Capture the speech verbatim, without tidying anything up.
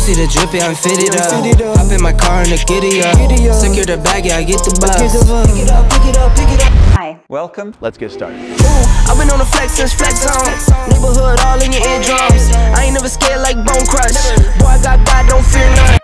see the drippy, I'm fitted up. Hop in my car and the giddy up. Secure the bag, yeah, I get the bus. Pick it up, pick it up, pick it up. Hi. Welcome. Let's get started. Ooh, I've been on the flex since flex on. Neighborhood all in your eardrums. I ain't never scared like Bone Crush. Boy, I got God, don't fear none.